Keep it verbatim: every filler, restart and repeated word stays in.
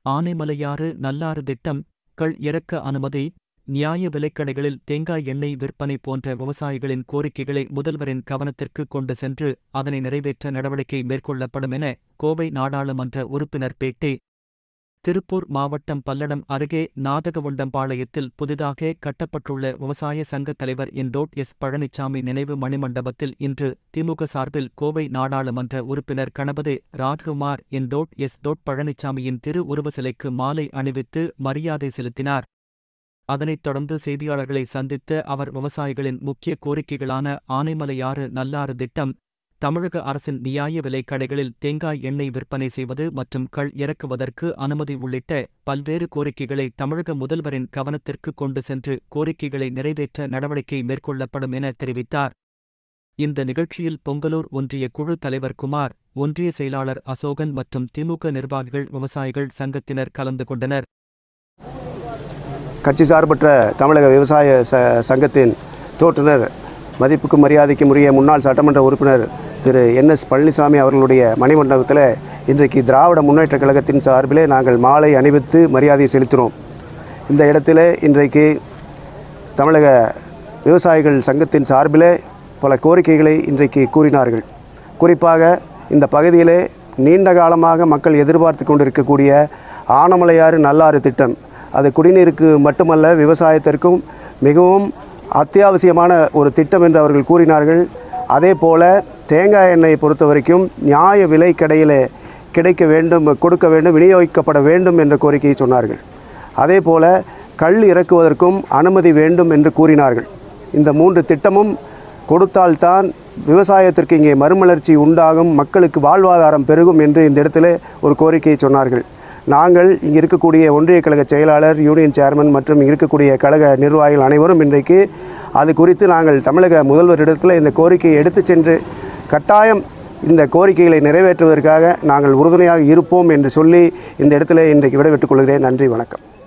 ஆனைமலையாறு நல்லாறு திட்டம், கள் இறக்க அனுமதி, நியாய விலைக்கடைகளில் தேங்காய் எண்ணெய் விற்பனை போன்ற விவசாயிகளின் கோரிக்கைகளை முதல்வரின் கவனத்திற்கு கொண்டு சென்று அதனை நிறைவேற்ற நடவடிக்கை மேற்கொள்ளப்படும் என கோவை நாடாளுமன்ற உறுப்பினர் பேட்டி. திருப்பூர் மாவட்டம் பல்லடம் அருகே நாதகவுண்டம்பாளையத்தில் புதிதாக கட்டப்பட்டுள்ள விவசாய சங்கத் தலைவர் என்டோட் எஸ் பழனிசாமி நினைவு மணிமண்டபத்தில் இன்று திமுக சார்பில் கோவை நாடாளுமன்ற உறுப்பினர் கணபதி ராஜ்குமார் என்டோட் எஸ் டோட் பழனிசாமியின் திரு உருவ சிலைக்கு மாலை அணிவித்து மரியாதை செலுத்தினார். அதனைத் தொடர்ந்து செய்தியாளர்களை சந்தித்த அவர் விவசாயிகளின் முக்கிய கோரிக்கைகளான ஆனைமலையாறு நல்லாறு திட்டம், தமிழக அரசின் நியாய விலைக் கடைகளில் தேங்காய் எண்ணெய் விற்பனை செய்வது மற்றும் கள் இறக்குவதற்கு அனுமதி உள்ளிட்ட பல்வேறு கோரிக்கைகளை தமிழக முதல்வரின் கவனத்திற்கு கொண்டு சென்று கோரிக்கைகளை நிறைவேற்ற நடவடிக்கை மேற்கொள்ளப்படும் என தெரிவித்தார். இந்த நிகழ்ச்சியில் பொங்கலூர் ஒன்றிய குழு தலைவர் குமார், ஒன்றிய செயலாளர் அசோகன் மற்றும் திமுக நிர்வாகிகள், விவசாயிகள் சங்கத்தினர் கலந்து கொண்டனர். கட்சி சார்பற்ற தமிழக விவசாய சங்கத்தின் தோற்றுநர், மதிப்புக்கும் மரியாதைக்கும் உரிய முன்னாள் சட்டமன்ற உறுப்பினர் திரு என் எஸ் பழனிசாமி அவர்களுடைய மணிமண்டபத்தில் இன்றைக்கு திராவிட முன்னேற்றக் கழகத்தின் சார்பிலே நாங்கள் மாலை அணிவித்து மரியாதை செலுத்தினோம். இந்த இடத்திலே இன்றைக்கு தமிழக விவசாயிகள் சங்கத்தின் சார்பிலே பல கோரிக்கைகளை இன்றைக்கு கூறினார்கள். குறிப்பாக இந்த பகுதியிலே நீண்ட காலமாக மக்கள் எதிர்பார்த்து கொண்டிருக்கக்கூடிய ஆனைமலையாறு நல்லாறு திட்டம், அது குடிநீருக்கு மட்டுமல்ல விவசாயத்திற்கும் மிகவும் அத்தியாவசியமான ஒரு திட்டம் என்று அவர்கள் கூறினார்கள். அதே போல தேங்காய் எண்ணெயை பொறுத்த வரைக்கும் நியாய விலை கடையில் கிடைக்க வேண்டும், கொடுக்க வேண்டும், விநியோகிக்கப்பட வேண்டும் என்ற கோரிக்கையை சொன்னார்கள். அதே போல கள் இறக்குவதற்கும் அனுமதி வேண்டும் என்று கூறினார்கள். இந்த மூன்று திட்டமும் கொடுத்தால்தான் விவசாயத்திற்கு இங்கே மறுமலர்ச்சி உண்டாகும், மக்களுக்கு வாழ்வாதாரம் பெருகும் என்று இந்த இடத்துல ஒரு கோரிக்கையை சொன்னார்கள். நாங்கள் இங்கே இருக்கக்கூடிய ஒன்றிய கழக செயலாளர், யூனியன் சேர்மன் மற்றும் இருக்கக்கூடிய கழக நிர்வாகிகள் அனைவரும் இன்றைக்கு அது குறித்து நாங்கள் தமிழக முதல்வரிடத்தில் இந்த கோரிக்கையை எடுத்து சென்று கட்டாயம் இந்த கோரிக்கைகளை நிறைவேற்றுவதற்காக நாங்கள் உறுதுணையாக இருப்போம் என்று சொல்லி இந்த இடத்துல இன்றைக்கு விடைபெற்றுக் கொள்கிறேன். நன்றி, வணக்கம்.